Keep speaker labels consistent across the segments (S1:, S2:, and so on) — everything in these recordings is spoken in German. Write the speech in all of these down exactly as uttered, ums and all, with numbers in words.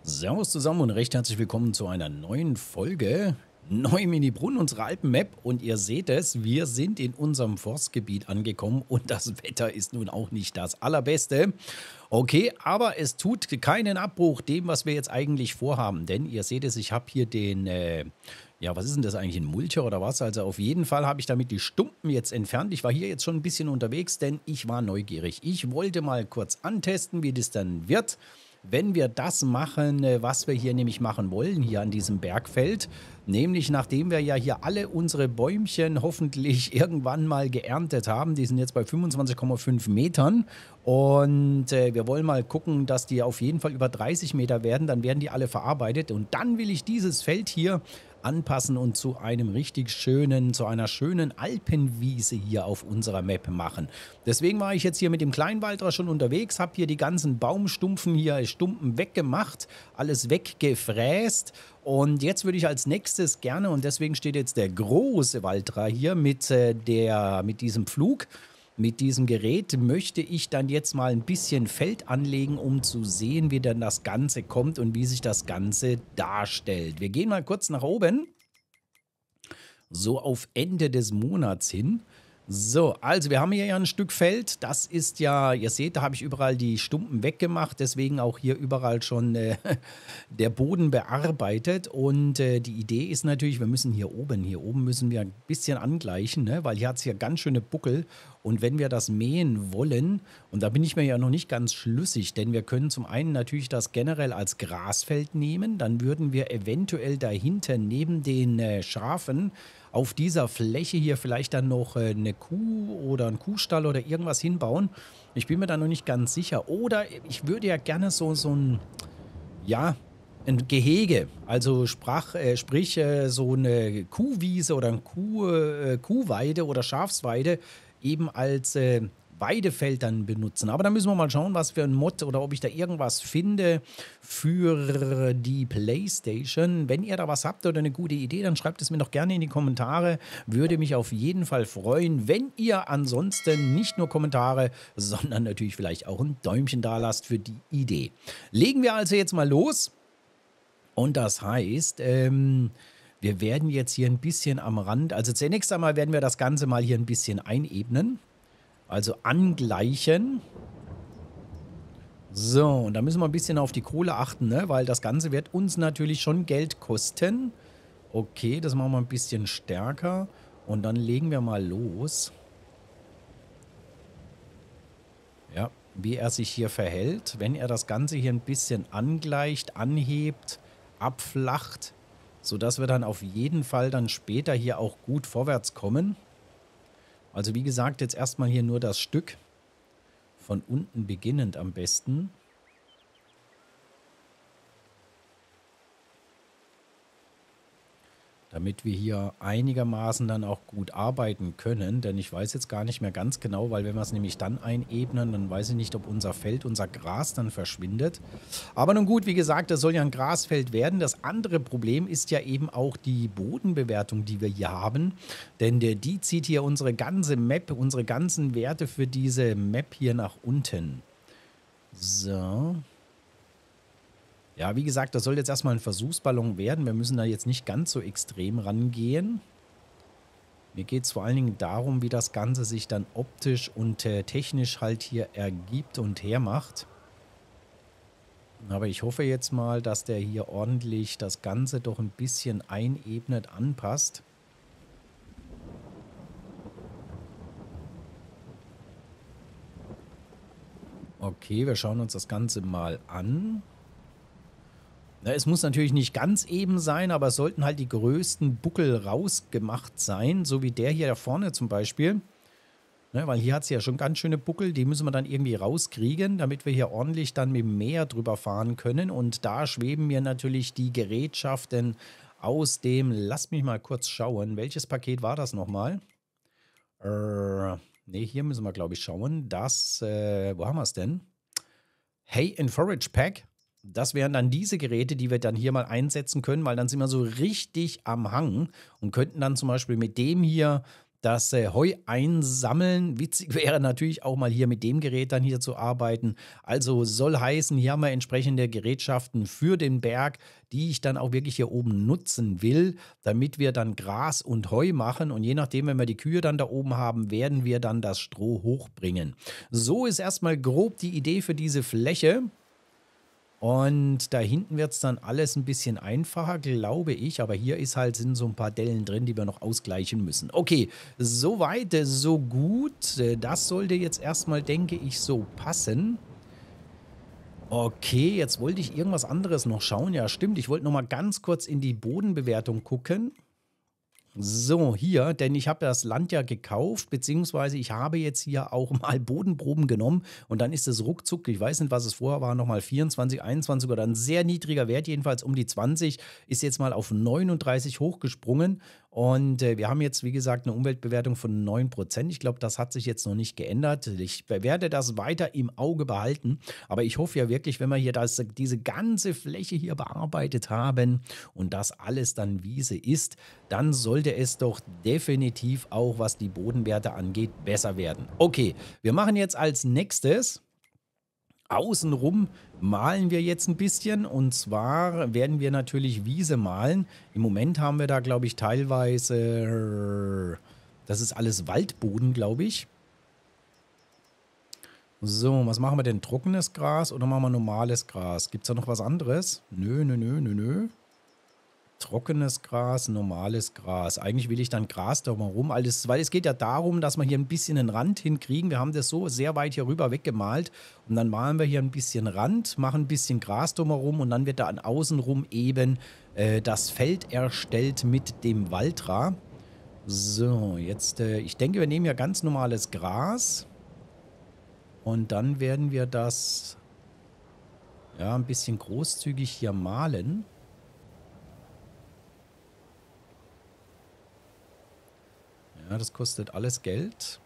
S1: Servus zusammen und recht herzlich willkommen zu einer neuen Folge Neu-Mini-Brunnen, unsere Alpen-Map. Und ihr seht es, wir sind in unserem Forstgebiet angekommen und das Wetter ist nun auch nicht das allerbeste. Okay, aber es tut keinen Abbruch dem, was wir jetzt eigentlich vorhaben. Denn ihr seht es, ich habe hier den, äh, ja, was ist denn das eigentlich, ein Mulcher oder was? Also auf jeden Fall habe ich damit die Stumpen jetzt entfernt. Ich war hier jetzt schon ein bisschen unterwegs, denn ich war neugierig. Ich wollte mal kurz antesten, wie das dann wird. Wenn wir das machen, äh, was wir hier nämlich machen wollen, hier an diesem Bergfeld, nämlich nachdem wir ja hier alle unsere Bäumchen hoffentlich irgendwann mal geerntet haben, die sind jetzt bei fünfundzwanzig Komma fünf Metern und äh, wir wollen mal gucken, dass die auf jeden Fall über dreißig Meter werden, dann werden die alle verarbeitet und dann will ich dieses Feld hier anpassen und zu einem richtig schönen, zu einer schönen Alpenwiese hier auf unserer Map machen. Deswegen war ich jetzt hier mit dem Kleinwaldrer schon unterwegs, habe hier die ganzen Baumstumpfen hier, Stumpen weggemacht, alles weggefräst und jetzt würde ich als nächstes gerne, und deswegen steht jetzt der große Waldra hier mit, äh, der, mit diesem Pflug. Mit diesem Gerät möchte ich dann jetzt mal ein bisschen Feld anlegen, um zu sehen, wie dann das Ganze kommt und wie sich das Ganze darstellt. Wir gehen mal kurz nach oben, so auf Ende des Monats hin. So, also wir haben hier ja ein Stück Feld, das ist ja, ihr seht, da habe ich überall die Stumpen weggemacht, deswegen auch hier überall schon äh, der Boden bearbeitet und äh, die Idee ist natürlich, wir müssen hier oben, hier oben müssen wir ein bisschen angleichen, ne? Weil hier hat es ja ganz schöne Buckel und wenn wir das mähen wollen, und da bin ich mir ja noch nicht ganz schlüssig, denn wir können zum einen natürlich das generell als Grasfeld nehmen, dann würden wir eventuell dahinter neben den äh, Schafen auf dieser Fläche hier vielleicht dann noch äh, eine Kuh oder einen Kuhstall oder irgendwas hinbauen. Ich bin mir da noch nicht ganz sicher. Oder ich würde ja gerne so, so ein, ja, ein Gehege, also sprach, äh, sprich äh, so eine Kuhwiese oder eine Kuh, äh, Kuhweide oder Schafsweide eben als äh, Weidefeld dann benutzen. Aber da müssen wir mal schauen, was für ein Mod oder ob ich da irgendwas finde für die PlayStation. Wenn ihr da was habt oder eine gute Idee, dann schreibt es mir doch gerne in die Kommentare. Würde mich auf jeden Fall freuen, wenn ihr ansonsten nicht nur Kommentare, sondern natürlich vielleicht auch ein Däumchen da lasst für die Idee. Legen wir also jetzt mal los. Und das heißt, ähm, wir werden jetzt hier ein bisschen am Rand, also zunächst einmal werden wir das Ganze mal hier ein bisschen einebnen. Also angleichen. So, und da müssen wir ein bisschen auf die Kohle achten, ne? Weil das Ganze wird uns natürlich schon Geld kosten. Okay, das machen wir ein bisschen stärker. Und dann legen wir mal los. Ja, wie er sich hier verhält. Wenn er das Ganze hier ein bisschen angleicht, anhebt, abflacht, sodass wir dann auf jeden Fall dann später hier auch gut vorwärts kommen. Also wie gesagt, jetzt erstmal hier nur das Stück, von unten beginnend am besten. Damit wir hier einigermaßen dann auch gut arbeiten können, denn ich weiß jetzt gar nicht mehr ganz genau, weil wenn wir es nämlich dann einebnen, dann weiß ich nicht, ob unser Feld, unser Gras dann verschwindet. Aber nun gut, wie gesagt, das soll ja ein Grasfeld werden. Das andere Problem ist ja eben auch die Bodenbewertung, die wir hier haben, denn der, die zieht hier unsere ganze Map, unsere ganzen Werte für diese Map hier nach unten. So. Ja, wie gesagt, das soll jetzt erstmal ein Versuchsballon werden. Wir müssen da jetzt nicht ganz so extrem rangehen. Mir geht es vor allen Dingen darum, wie das Ganze sich dann optisch und äh, technisch halt hier ergibt und hermacht. Aber ich hoffe jetzt mal, dass der hier ordentlich das Ganze doch ein bisschen einebnet, anpasst. Okay, wir schauen uns das Ganze mal an. Na, es muss natürlich nicht ganz eben sein, aber es sollten halt die größten Buckel rausgemacht sein, so wie der hier da vorne zum Beispiel. Ne, weil hier hat es ja schon ganz schöne Buckel, die müssen wir dann irgendwie rauskriegen, damit wir hier ordentlich dann mit dem Meer drüber fahren können. Und da schweben mir natürlich die Gerätschaften aus dem, lass mich mal kurz schauen, welches Paket war das nochmal? Äh, ne, hier müssen wir glaube ich schauen, das, äh, wo haben wir es denn? Hay and Forage Pack. Das wären dann diese Geräte, die wir dann hier mal einsetzen können, weil dann sind wir so richtig am Hang und könnten dann zum Beispiel mit dem hier das äh, Heu einsammeln. Witzig wäre natürlich auch mal hier mit dem Gerät dann hier zu arbeiten. Also soll heißen, hier haben wir entsprechende Gerätschaften für den Berg, die ich dann auch wirklich hier oben nutzen will, damit wir dann Gras und Heu machen. Und je nachdem, wenn wir die Kühe dann da oben haben, werden wir dann das Stroh hochbringen. So ist erstmal grob die Idee für diese Fläche. Und da hinten wird es dann alles ein bisschen einfacher, glaube ich. Aber hier ist halt, sind so ein paar Dellen drin, die wir noch ausgleichen müssen. Okay, soweit, äh, so gut. Äh, Das sollte jetzt erstmal, denke ich, so passen. Okay, jetzt wollte ich irgendwas anderes noch schauen. Ja, stimmt. Ich wollte noch mal ganz kurz in die Bodenbewertung gucken. So, hier, denn ich habe das Land ja gekauft, beziehungsweise ich habe jetzt hier auch mal Bodenproben genommen und dann ist es ruckzuck, ich weiß nicht, was es vorher war, nochmal vierundzwanzig, einundzwanzig oder ein sehr niedriger Wert, jedenfalls um die zwanzig, ist jetzt mal auf neununddreißig hochgesprungen und äh, wir haben jetzt, wie gesagt, eine Umweltbewertung von neun Prozent. Ich glaube, das hat sich jetzt noch nicht geändert. Ich werde das weiter im Auge behalten, aber ich hoffe ja wirklich, wenn wir hier das, diese ganze Fläche hier bearbeitet haben und das alles dann Wiese ist, dann sollte es doch definitiv auch, was die Bodenwerte angeht, besser werden. Okay, wir machen jetzt als nächstes außenrum malen wir jetzt ein bisschen und zwar werden wir natürlich Wiese malen. Im Moment haben wir da, glaube ich, teilweise, das ist alles Waldboden, glaube ich. So, was machen wir denn? Trockenes Gras oder machen wir normales Gras? Gibt es da noch was anderes? Nö, nö, nö, nö, nö. Trockenes Gras, normales Gras. Eigentlich will ich dann Gras da mal rum, alles, weil es geht ja darum, dass wir hier ein bisschen einen Rand hinkriegen. Wir haben das so sehr weit hier rüber weggemalt und dann malen wir hier ein bisschen Rand, machen ein bisschen Gras drumherum und dann wird da an außenrum eben äh, das Feld erstellt mit dem Waltra. So, jetzt, äh, ich denke, wir nehmen ja ganz normales Gras und dann werden wir das ja ein bisschen großzügig hier malen. Ja, das kostet alles Geld.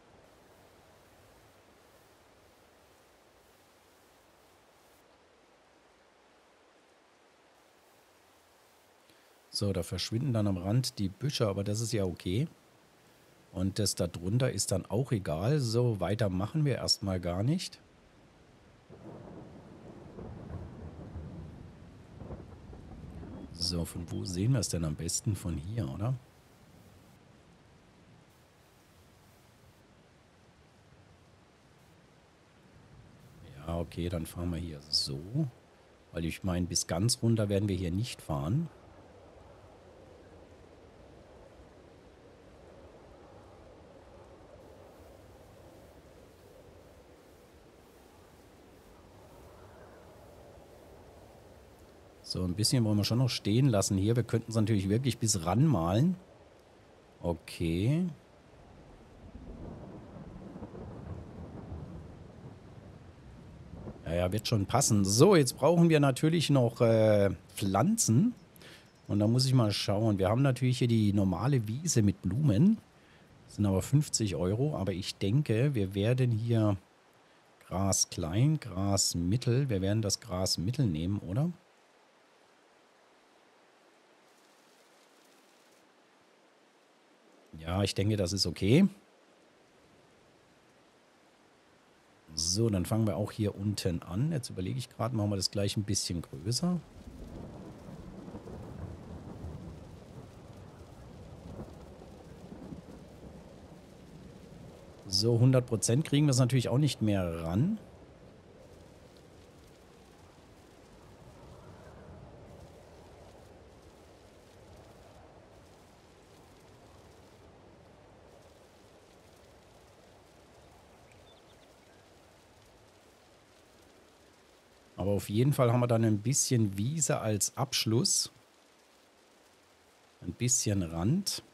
S1: So, da verschwinden dann am Rand die Büsche, aber das ist ja okay. Und das da drunter ist dann auch egal. So, weiter machen wir erstmal gar nicht. So, von wo sehen wir es denn am besten? Von hier, oder? Ja, okay, dann fahren wir hier so. Weil ich meine, bis ganz runter werden wir hier nicht fahren. So, ein bisschen wollen wir schon noch stehen lassen hier. Wir könnten es natürlich wirklich bis ran malen. Okay. Ja, ja, wird schon passen. So, jetzt brauchen wir natürlich noch äh, Pflanzen. Und da muss ich mal schauen. Wir haben natürlich hier die normale Wiese mit Blumen. Das sind aber fünfzig Euro. Aber ich denke, wir werden hier Gras klein, Gras mittel. Wir werden das Gras mittel nehmen, oder? Ja, ich denke, das ist okay. So, dann fangen wir auch hier unten an. Jetzt überlege ich gerade, machen wir das gleich ein bisschen größer. So, hundert Prozent kriegen wir es natürlich auch nicht mehr ran. Aber auf jeden Fall haben wir dann ein bisschen Wiese als Abschluss. Ein bisschen Rand.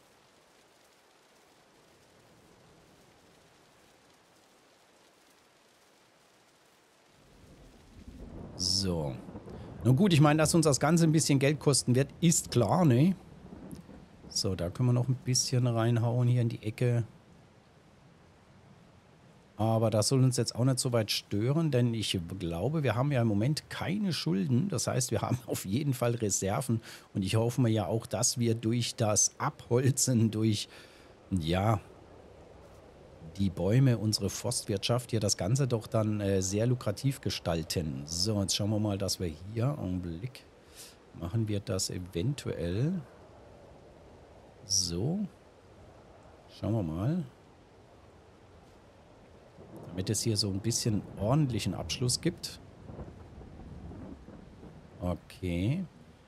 S1: So. Nun gut, ich meine, dass uns das Ganze ein bisschen Geld kosten wird, ist klar, ne? So, da können wir noch ein bisschen reinhauen hier in die Ecke. Aber das soll uns jetzt auch nicht so weit stören, denn ich glaube, wir haben ja im Moment keine Schulden. Das heißt, wir haben auf jeden Fall Reserven. Und ich hoffe mir ja auch, dass wir durch das Abholzen, durch ja, die Bäume, unsere Forstwirtschaft hier das Ganze doch dann äh, sehr lukrativ gestalten. So, jetzt schauen wir mal, dass wir hier, Augenblick, machen wir das eventuell so. Schauen wir mal. Damit es hier so ein bisschen ordentlichen Abschluss gibt. Okay.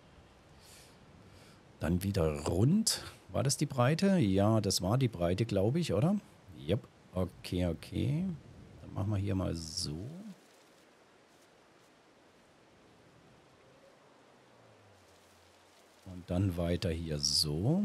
S1: Dann wieder rund. War das die Breite? Ja, das war die Breite, glaube ich, oder? Yep. Okay, okay. Dann machen wir hier mal so. Und dann weiter hier so.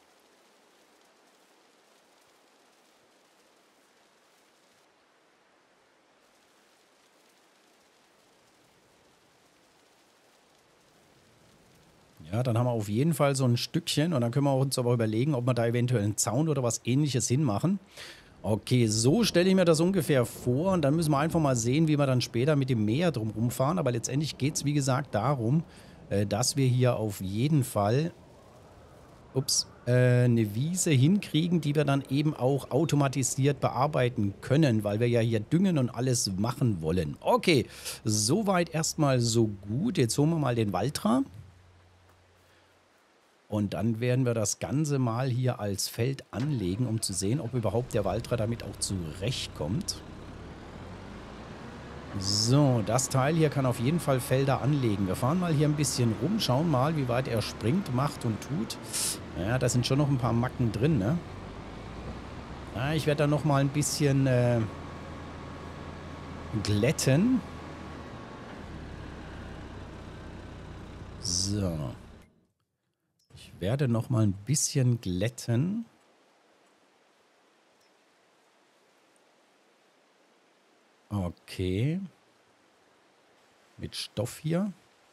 S1: Ja, dann haben wir auf jeden Fall so ein Stückchen und dann können wir uns aber überlegen, ob wir da eventuell einen Zaun oder was Ähnliches hinmachen. Okay, so stelle ich mir das ungefähr vor und dann müssen wir einfach mal sehen, wie wir dann später mit dem Meer drumherum fahren. Aber letztendlich geht es, wie gesagt, darum, äh, dass wir hier auf jeden Fall ups, äh, eine Wiese hinkriegen, die wir dann eben auch automatisiert bearbeiten können, weil wir ja hier düngen und alles machen wollen. Okay, soweit erstmal so gut. Jetzt holen wir mal den Waltra. Und dann werden wir das Ganze mal hier als Feld anlegen, um zu sehen, ob überhaupt der Waltra damit auch zurechtkommt. So, das Teil hier kann auf jeden Fall Felder anlegen. Wir fahren mal hier ein bisschen rum, schauen mal, wie weit er springt, macht und tut. Ja, da sind schon noch ein paar Macken drin, ne? Ja, ich werde da noch mal ein bisschen äh, glätten. So. Ich werde noch mal ein bisschen glätten. Okay. Mit Stoff hier.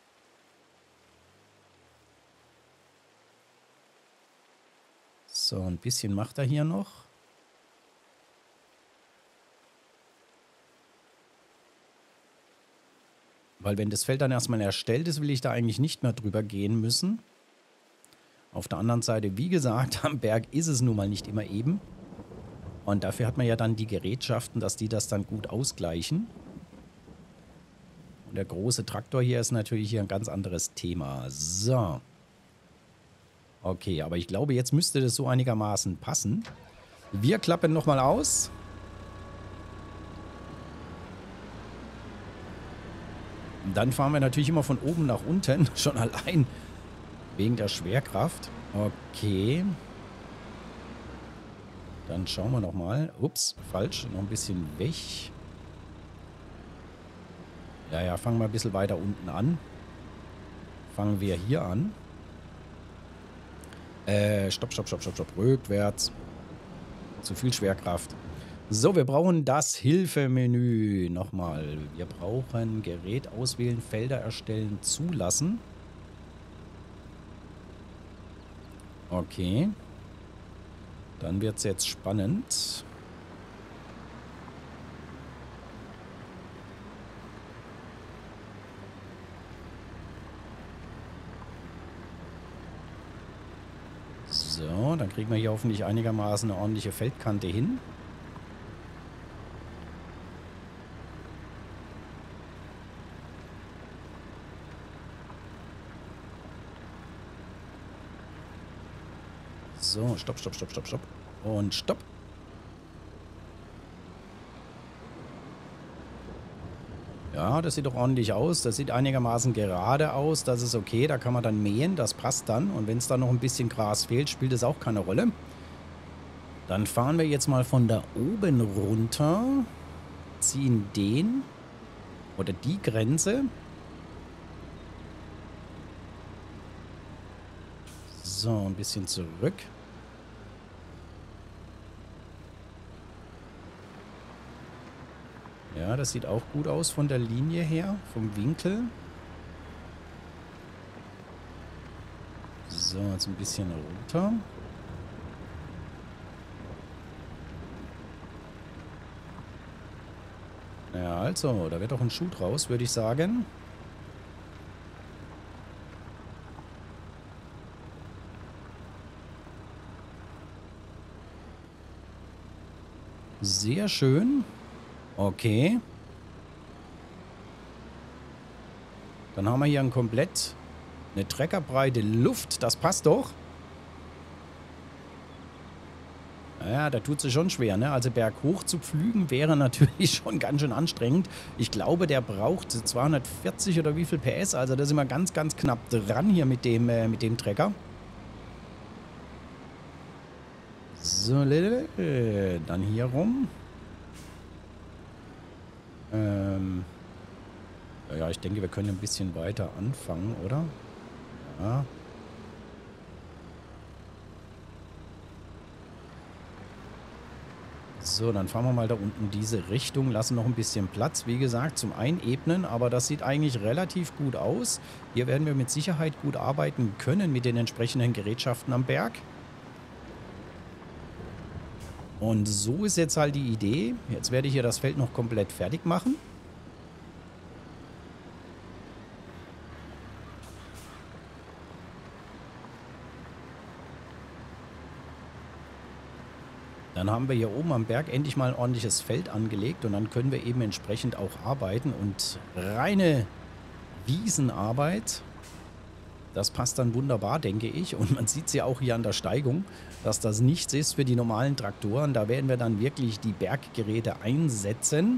S1: So, ein bisschen macht er hier noch. Weil wenn das Feld dann erstmal erstellt ist, will ich da eigentlich nicht mehr drüber gehen müssen. Auf der anderen Seite, wie gesagt, am Berg ist es nun mal nicht immer eben. Und dafür hat man ja dann die Gerätschaften, dass die das dann gut ausgleichen. Und der große Traktor hier ist natürlich hier ein ganz anderes Thema. So. Okay, aber ich glaube, jetzt müsste das so einigermaßen passen. Wir klappen nochmal aus. Dann fahren wir natürlich immer von oben nach unten, schon allein wegen der Schwerkraft. Okay. Dann schauen wir nochmal. Ups, falsch, noch ein bisschen weg. Ja, ja, fangen wir ein bisschen weiter unten an. Fangen wir hier an. Äh, stopp, stopp, stopp, stopp, stopp, rückwärts. Zu viel Schwerkraft. So, wir brauchen das Hilfemenü. Nochmal. Wir brauchen Gerät auswählen, Felder erstellen, zulassen. Okay. Dann wird es jetzt spannend. So, dann kriegen wir hier hoffentlich einigermaßen eine ordentliche Feldkante hin. So, stopp, stopp, stopp, stopp, stopp. Und stopp. Ja, das sieht doch ordentlich aus. Das sieht einigermaßen gerade aus. Das ist okay. Da kann man dann mähen. Das passt dann. Und wenn es da noch ein bisschen Gras fehlt, spielt es auch keine Rolle. Dann fahren wir jetzt mal von da oben runter. Ziehen den oder die Grenze. So, ein bisschen zurück. Ja, das sieht auch gut aus von der Linie her, vom Winkel. So, jetzt ein bisschen runter. Ja, also, da wird doch ein Schuh draus, würde ich sagen. Sehr schön. Okay. Dann haben wir hier ein komplett eine treckerbreite Luft. Das passt doch. Ja, da tut es schon schwer, ne? Also berghoch zu pflügen wäre natürlich schon ganz schön anstrengend. Ich glaube, der braucht zweihundertvierzig oder wie viel P S. Also da sind wir ganz, ganz knapp dran hier mit dem, äh, mit dem Trecker. So, äh, dann hier rum. Ähm, ja, ich denke, wir können ein bisschen weiter anfangen, oder? Ja. So, dann fahren wir mal da unten diese Richtung, lassen noch ein bisschen Platz, wie gesagt, zum Einebnen, aber das sieht eigentlich relativ gut aus. Hier werden wir mit Sicherheit gut arbeiten können mit den entsprechenden Gerätschaften am Berg. Und so ist jetzt halt die Idee. Jetzt werde ich hier das Feld noch komplett fertig machen. Dann haben wir hier oben am Berg endlich mal ein ordentliches Feld angelegt und dann können wir eben entsprechend auch arbeiten und reine Wiesenarbeit, das passt dann wunderbar, denke ich. Und man sieht es ja auch hier an der Steigung, dass das nichts ist für die normalen Traktoren. Da werden wir dann wirklich die Berggeräte einsetzen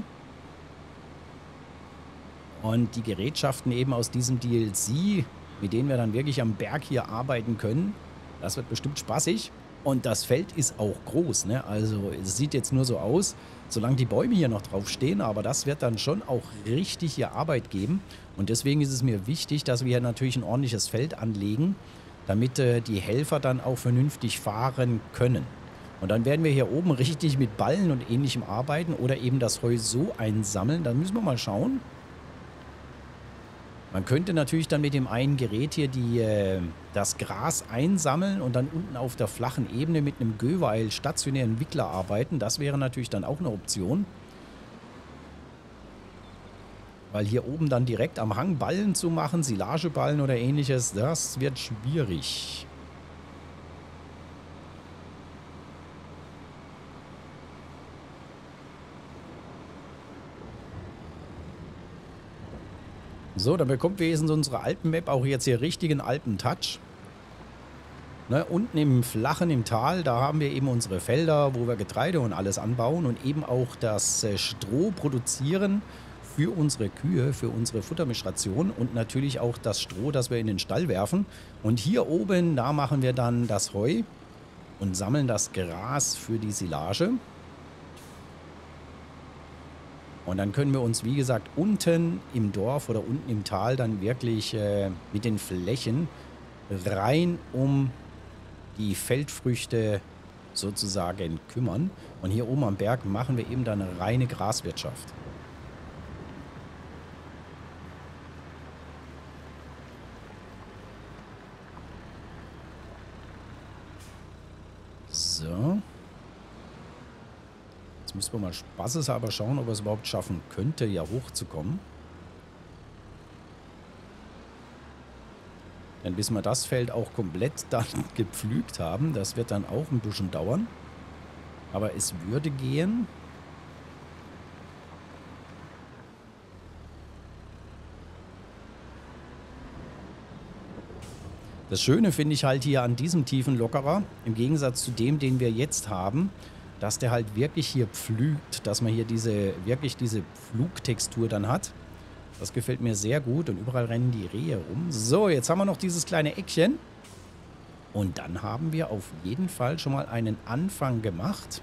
S1: und die Gerätschaften eben aus diesem D L C, mit denen wir dann wirklich am Berg hier arbeiten können. Das wird bestimmt spaßig. Und das Feld ist auch groß, ne? Also es sieht jetzt nur so aus, solange die Bäume hier noch drauf stehen, aber das wird dann schon auch richtig hier Arbeit geben. Und deswegen ist es mir wichtig, dass wir hier natürlich ein ordentliches Feld anlegen, damit äh, die Helfer dann auch vernünftig fahren können. Und dann werden wir hier oben richtig mit Ballen und ähnlichem arbeiten oder eben das Heu so einsammeln. Dann müssen wir mal schauen. Man könnte natürlich dann mit dem einen Gerät hier die, äh, das Gras einsammeln und dann unten auf der flachen Ebene mit einem Göweil stationären Wickler arbeiten. Das wäre natürlich dann auch eine Option. Weil hier oben dann direkt am Hang Ballen zu machen, Silageballen oder ähnliches, das wird schwierig. So, dann bekommt wenigstens unsere Alpenmap auch jetzt hier richtigen Alpentouch. Ne, unten im Flachen, im Tal, da haben wir eben unsere Felder, wo wir Getreide und alles anbauen und eben auch das äh, Stroh produzieren für unsere Kühe, für unsere Futtermischration und natürlich auch das Stroh, das wir in den Stall werfen. Und hier oben, da machen wir dann das Heu und sammeln das Gras für die Silage. Und dann können wir uns, wie gesagt, unten im Dorf oder unten im Tal dann wirklich äh, mit den Flächen rein um die Feldfrüchte sozusagen kümmern. Und hier oben am Berg machen wir eben dann eine reine Graswirtschaft. So. Jetzt müssen wir mal spaßeshalber schauen, ob er es überhaupt schaffen könnte, ja hochzukommen. Denn bis wir das Feld auch komplett dann gepflügt haben, das wird dann auch ein bisschen dauern. Aber es würde gehen. Das Schöne finde ich halt hier an diesem tiefen Lockerer, im Gegensatz zu dem, den wir jetzt haben, dass der halt wirklich hier pflügt, dass man hier diese wirklich diese Pflugtextur dann hat. Das gefällt mir sehr gut und überall rennen die Rehe rum. So, jetzt haben wir noch dieses kleine Eckchen. Und dann haben wir auf jeden Fall schon mal einen Anfang gemacht.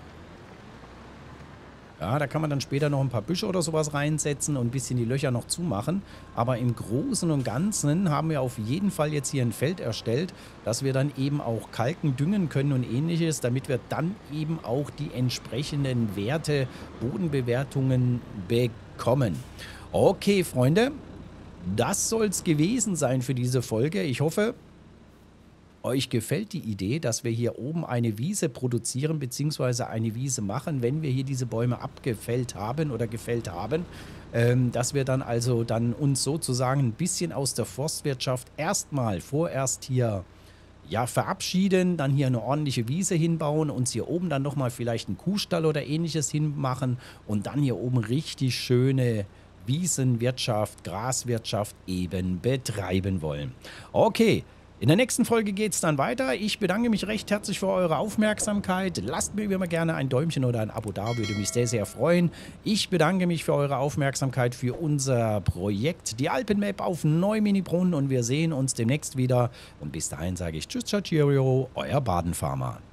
S1: Ja, da kann man dann später noch ein paar Büsche oder sowas reinsetzen und ein bisschen die Löcher noch zumachen. Aber im Großen und Ganzen haben wir auf jeden Fall jetzt hier ein Feld erstellt, dass wir dann eben auch kalken, düngen können und ähnliches, damit wir dann eben auch die entsprechenden Werte, Bodenbewertungen bekommen. Okay, Freunde, das soll es gewesen sein für diese Folge. Ich hoffe, euch gefällt die Idee, dass wir hier oben eine Wiese produzieren bzw. eine Wiese machen, wenn wir hier diese Bäume abgefällt haben oder gefällt haben, ähm, dass wir dann also dann uns sozusagen ein bisschen aus der Forstwirtschaft erstmal vorerst hier ja, verabschieden, dann hier eine ordentliche Wiese hinbauen, uns hier oben dann nochmal vielleicht einen Kuhstall oder ähnliches hinmachen und dann hier oben richtig schöne Wiesenwirtschaft, Graswirtschaft eben betreiben wollen. Okay. In der nächsten Folge geht es dann weiter. Ich bedanke mich recht herzlich für eure Aufmerksamkeit. Lasst mir wie immer gerne ein Däumchen oder ein Abo da, würde mich sehr, sehr freuen. Ich bedanke mich für eure Aufmerksamkeit für unser Projekt, die Alpenmap auf Neumini-Brunn und wir sehen uns demnächst wieder. Und bis dahin sage ich Tschüss, ciao, cheerio, euer Badenfarmer.